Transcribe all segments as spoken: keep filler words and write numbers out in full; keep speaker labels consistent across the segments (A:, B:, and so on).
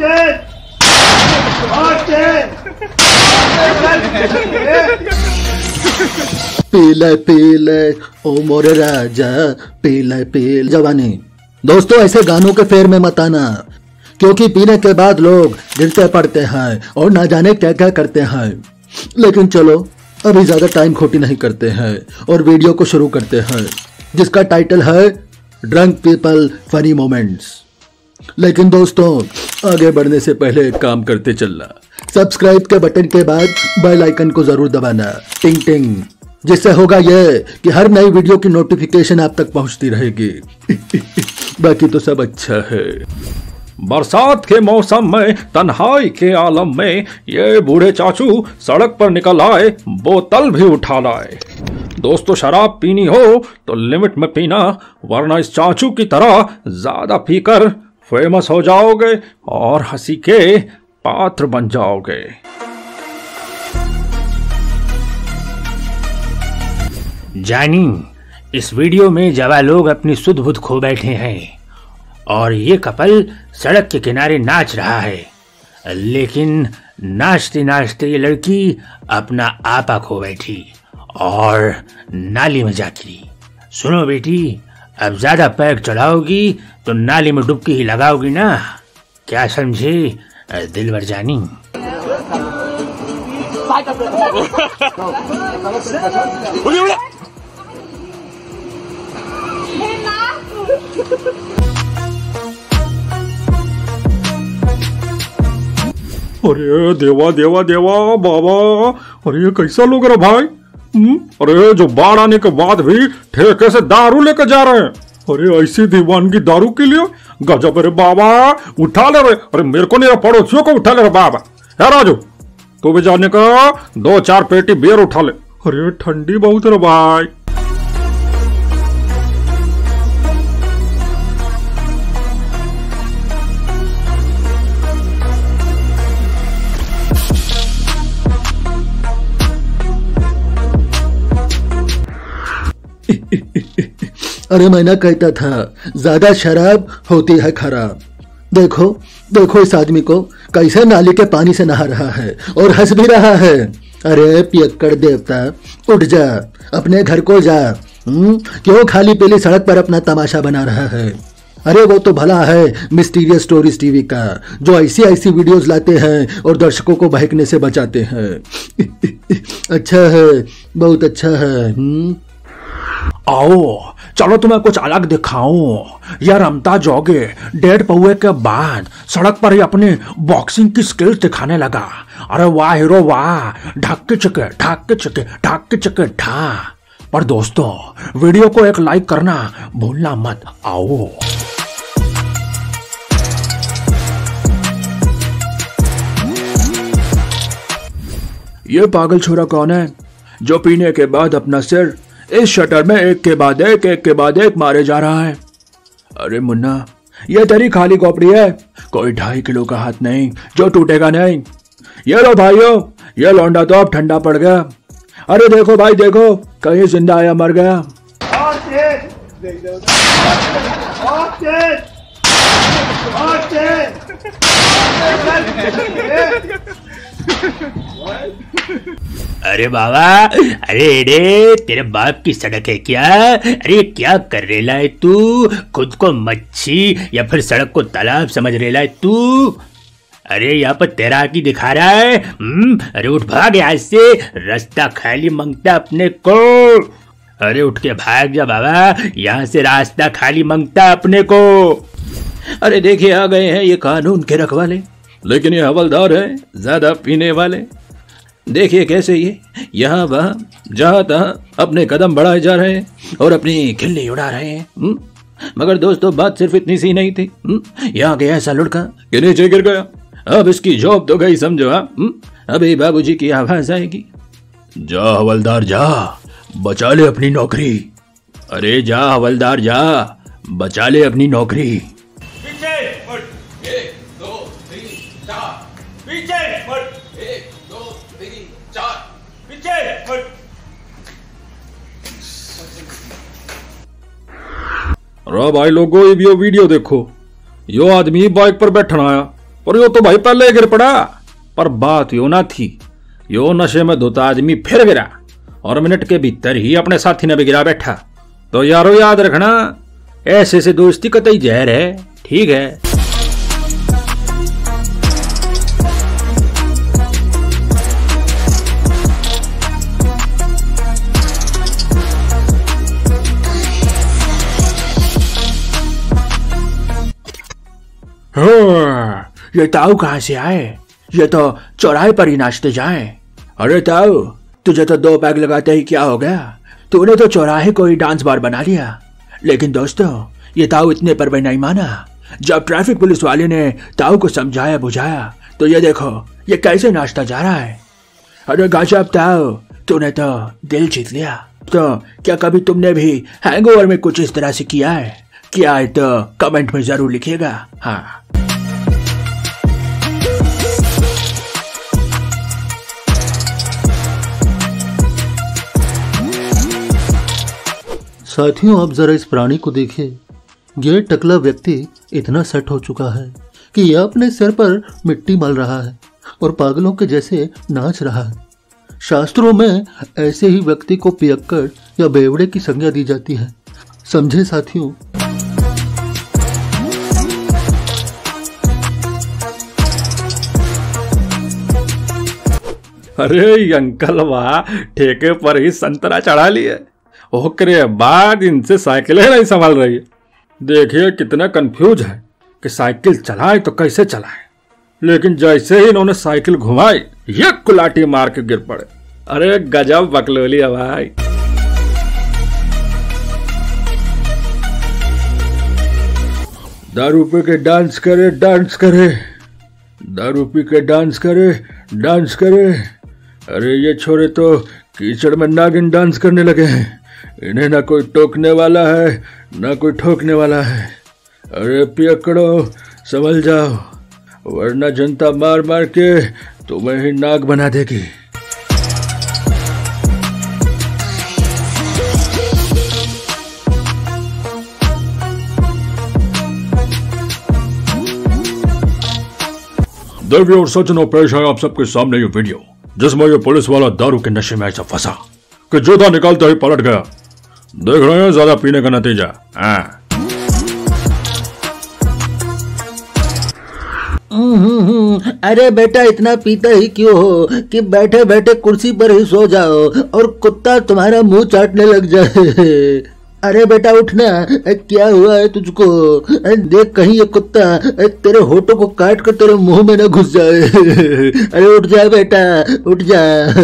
A: पीले पीले ओ मोरे राजा, पीले पीले जवानी। दोस्तों ऐसे गानों के फेर में मत आना, क्योंकि पीने के बाद लोग गिरते पड़ते हैं और ना जाने क्या क्या करते हैं। लेकिन चलो अभी ज्यादा टाइम खोटी नहीं करते हैं और वीडियो को शुरू करते हैं, जिसका टाइटल है ड्रंक पीपल फनी मोमेंट्स। लेकिन दोस्तों आगे बढ़ने से पहले एक काम करते चलना, सब्सक्राइब के बटन के बाद बेल आइकन को जरूर दबाना, टिंग टिंग, जिससे होगा ये कि हर नई वीडियो की नोटिफिकेशन आप तक पहुंचती रहेगी। बाकी तो सब अच्छा है।
B: बरसात के मौसम में तन्हाई के आलम में ये बूढ़े चाचू सड़क पर निकल आए, बोतल भी उठा लाए। दोस्तों शराब पीनी हो तो लिमिट में पीना, वरना इस चाचू की तरह ज्यादा पीकर फेमस हो जाओगे और हंसी के पात्र बन जाओगे।
C: जानी, इस वीडियो में जवा लोग अपनी सुध बुध खो बैठे हैं और ये कपल सड़क के किनारे नाच रहा है, लेकिन नाचते नाचते ये लड़की अपना आपा खो बैठी और नाली में जा गिरी। सुनो बेटी, अब ज्यादा पैर चढ़ाओगी तो नाली में डुबकी ही लगाओगी ना, क्या समझे दिलवर जानी।
B: अरे देवा देवा देवा बाबा, अरे ये कैसा लोग रहा भाई। हुँ? अरे जो बाढ़ आने के बाद भी ठेके से दारू लेकर जा रहे हैं। अरे ऐसी दीवानगी दारू के लिए, गजब रे बाबा, उठा ले रे। अरे मेरे को नहीं, पड़ोसियों को उठा ले रे बाबा। है राजू, तू भी जाने का दो चार पेटी बियर उठा ले। अरे ठंडी बहुत रे भाई।
A: अरे मैं ना कहता था ज्यादा शराब होती है खराब। देखो देखो इस आदमी को कैसे नाली के पानी से नहा रहा है और हंस भी रहा है। अरे पियक्कड़ देवता, उठ जा, अपने घर को जा। हुँ? क्यों खाली पीली सड़क पर अपना तमाशा बना रहा है। अरे वो तो भला है मिस्टीरियस स्टोरीज टीवी का, जो ऐसी ऐसी वीडियोस लाते हैं और दर्शकों को बहकने से बचाते हैं। अच्छा है, बहुत अच्छा है। हुँ?
C: आओ चलो तुम्हें कुछ अलग दिखाऊं। यार रमता जोगे डेढ़ पौए के बाद सड़क पर ही अपनी बॉक्सिंग की स्किल्स दिखाने लगा। अरे वाह हीरो वाह, ढाक के चके ढाक के चके ढाक के चके ढा। पर दोस्तों वीडियो को एक लाइक करना भूलना मत। आओ
B: ये पागल छोरा कौन है जो पीने के बाद अपना सिर इस शटर में एक के बाद एक एक के बाद एक मारे जा रहा है। अरे मुन्ना, ये तेरी खाली खोपड़ी है, कोई ढाई किलो का हाथ नहीं जो टूटेगा नहीं। ये लो भाइयों, ये लौंडा तो अब ठंडा पड़ गया। अरे देखो भाई देखो, कहीं जिंदा आया मर गया।
C: अरे बाबा, अरे रे तेरे बाप की सड़क है क्या? अरे क्या कर रेला है तू? खुद को मच्छी या फिर सड़क को तालाब समझ रेला है तू? अरे यहाँ पर तैराकी दिखा रहा है। हम्म, अरे उठ भाग यहाँ से, रास्ता खाली मांगता अपने को। अरे उठ के भाग जा बाबा, यहाँ से रास्ता खाली मांगता अपने को।
B: अरे देखिए आ गए हैं ये कानून के रखवाले, लेकिन ये हवलदार है ज्यादा पीने वाले। देखिए कैसे ये यहाँ वहाँ जहाँ तहाँ अपने कदम बढ़ाए जा रहे हैं और अपनी खिल्ली उड़ा रहे हैं। हुँ? मगर दोस्तों बात सिर्फ इतनी सी नहीं थी। यहाँ गया ऐसा लुढ़का कि नीचे गिर गया। अब इसकी जॉब तो गई समझो। हाँ, अभी बाबूजी की आवाज आएगी, जा हवलदार जा, बचा ले अपनी नौकरी। अरे जा हवलदार जा, बचा ले अपनी नौकरी।
D: पीछे एक दो तीन चार, पीछे एक दो तीन चार, पीछे।
B: अरे भाई लोगों ये वीडियो देखो, यो आदमी बाइक पर बैठना आया और यो तो भाई पहले गिर पड़ा, पर बात यो ना थी। यो नशे में धोता आदमी फिर गिरा और मिनट के भीतर ही अपने साथी ने भी गिरा बैठा। तो यारो याद रखना, ऐसे से दोस्ती कतई जहर है, ठीक है।
C: ये ताऊ कहाँ से आए? ये तो चौराहे पर ही नाचते जाए। अरे ताऊ, तुझे तो दो पैग लगाते ही क्या हो गया? तूने तो चौराहे को ही डांस बार बना लिया। लेकिन दोस्तों, ये ताऊ इतने पर भी नहीं माना। जब ट्रैफिक पुलिस वाले ने ताऊ को समझाया बुझाया तो ये देखो ये कैसे नाचता जा रहा है। अरे गजब ताऊ, तूने तो दिल जीत लिया। तो क्या कभी तुमने भी हैंगओवर में कुछ इस तरह से किया है? किया है तो कमेंट में जरूर लिखिएगा। हाँ,
A: साथियों, आप जरा इस प्राणी को देखिए। यह टकला व्यक्ति इतना सेट हो चुका है कि यह अपने सिर पर मिट्टी मल रहा है और पागलों के जैसे नाच रहा है। शास्त्रों में ऐसे ही व्यक्ति को पियक्कड़ या बेवड़े की संज्ञा दी जाती है, समझे साथियों।
B: अरे अंकल वाह, ठेके पर ही संतरा चढ़ा लिए। ओकरे बाद इनसे साइकिलें नहीं संभाल रही है। देखिए कितना कंफ्यूज है कि साइकिल चलाए तो कैसे चलाए, लेकिन जैसे ही इन्होंने साइकिल घुमाई ये कुलाटी मार के गिर पड़े। अरे गजब बकलोली है भाई। दारू पी के डांस करे डांस करे दारू पी के डांस करे डांस करे अरे ये छोरे तो कीचड़ में नागिन डांस करने लगे हैं। इन्हें ना कोई टोकने वाला है ना कोई ठोकने वाला है। अरे पियक्कड़ो संभल जाओ, वरना जनता मार मार के तुम्हें ही नाग बना देगी।
E: देवियों और सज्जनों, पेश है आप सबके सामने ये वीडियो जिसमें ये पुलिस वाला दारू के नशे में ऐसा फंसा कि जूता निकालते ही पलट गया। देख रहे हैं ज्यादा पीने का नतीजा। हाँ।
A: अरे बेटा, इतना पीता ही क्यों हो कि बैठे बैठे कुर्सी पर ही सो जाओ और कुत्ता तुम्हारा मुंह चाटने लग जाए। अरे बेटा उठना, क्या हुआ है तुझको? देख कहीं ये कुत्ता तेरे होठों को काट कर तेरे मुंह में न घुस जाए। अरे उठ जा बेटा, उठ जा।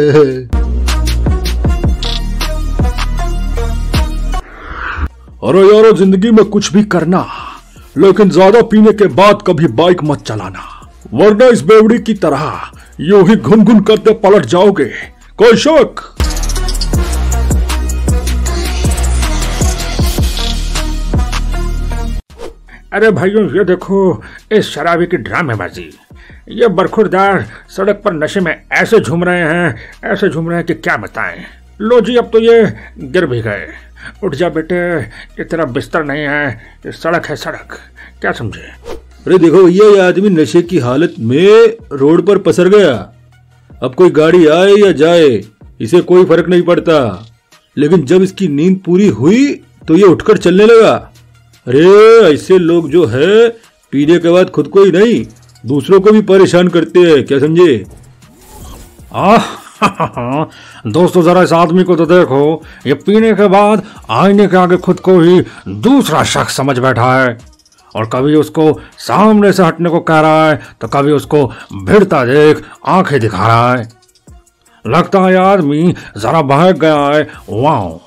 E: अरे यारो, जिंदगी में कुछ भी करना, लेकिन ज्यादा पीने के बाद कभी बाइक मत चलाना, वरना इस बेवड़ी की तरह यूं ही घुन घुन करते पलट जाओगे। कोई शक?
C: अरे भाइयों, ये देखो इस शराबी की ड्रामेबाजी। ये बरखुरदार सड़क पर नशे में ऐसे झूम रहे हैं ऐसे झूम रहे हैं कि क्या बताएं। लो जी, अब तो ये गिर भी गए। उठ जा बेटे, ये तेरा बिस्तर नहीं है, ये सड़क है सड़क, क्या समझे?
B: अरे देखो भैया, ये आदमी नशे की हालत में रोड पर पसर गया। अब कोई गाड़ी आए या जाए इसे कोई फर्क नहीं पड़ता, लेकिन जब इसकी नींद पूरी हुई तो ये उठकर चलने लगा। अरे ऐसे लोग जो है पीने के बाद खुद को ही नहीं दूसरों को भी परेशान करते हैं, क्या समझे?
C: दोस्तों, जरा इस आदमी को तो देखो, ये पीने के बाद आईने के आगे खुद को ही दूसरा शख्स समझ बैठा है, और कभी उसको सामने से हटने को कह रहा है तो कभी उसको भिड़ता देख आंखें दिखा रहा है। लगता है आदमी जरा बहक गया है। वाओ।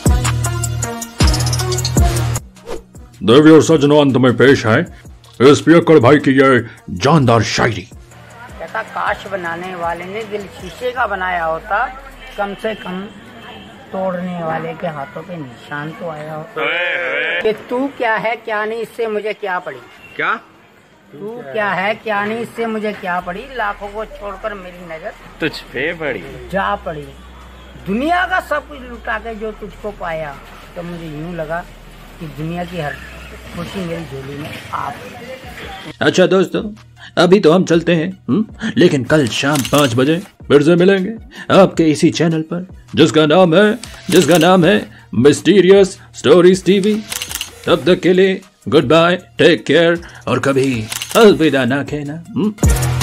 E: देवी और सज्जनों, अंत में पेश है इस पियक्कड़ भाई की यह जानदार शायरी।
F: कहता, काश बनाने वाले ने दिल शीशे का बनाया होता, कम से कम तोड़ने वाले के हाथों पे निशान तो आया होता। कि तू क्या है क्या नहीं, इससे मुझे क्या पड़ी?
B: क्या
F: तू क्या है क्या नहीं, इससे मुझे क्या पड़ी? लाखों को छोड़कर मेरी नजर
B: तुझ पे पड़ी
F: जा पड़ी। दुनिया का सब कुछ लुटा के जो तुझको पाया, तो मुझे यूं लगा कि दुनिया की हर खुशी मेरी झोली में आप।
B: अच्छा दोस्तों, अभी तो हम चलते हैं, हुँ? लेकिन कल शाम पाँच बजे फिर से मिलेंगे आपके इसी चैनल पर, जिसका नाम है जिसका नाम है मिस्टीरियस स्टोरीज टीवी। तब तक के लिए गुड बाय, टेक केयर और कभी अलविदा ना कहना।